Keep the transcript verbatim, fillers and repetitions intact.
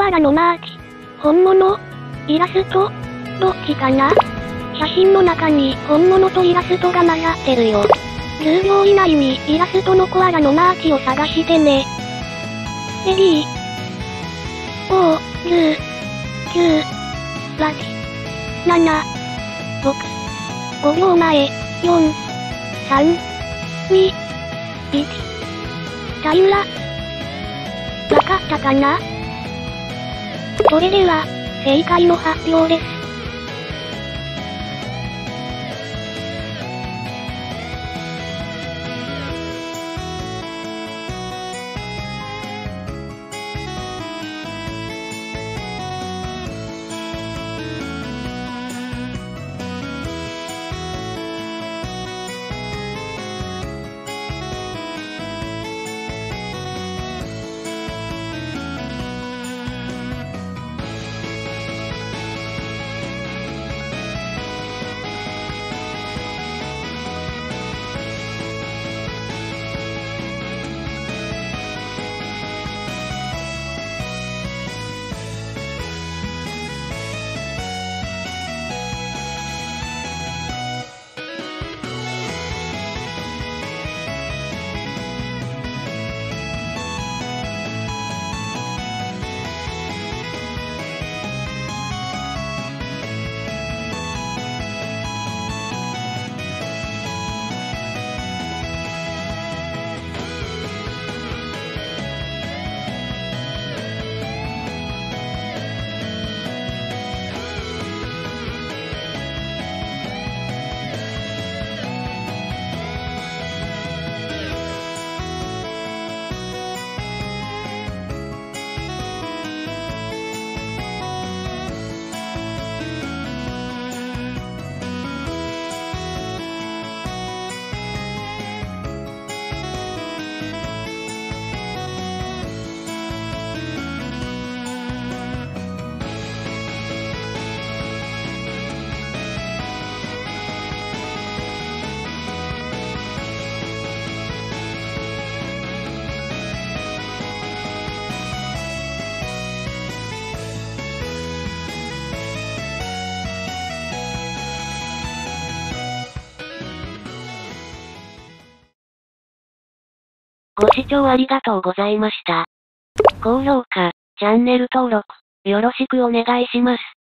アラのマーチ。本物？イラスト？どっちかな？写真の中に本物とイラストが混ざってるよ。じゅうびょう以内にイラストのコアラのマーチを探してね。レディー。ご、じゅう、きゅう、はち、なな、ろく、ごびょうまえ、よん、さん、に、いち。タイムラ。わかったかな？それでは、正解の発表です。 ご視聴ありがとうございました。高評価、チャンネル登録、よろしくお願いします。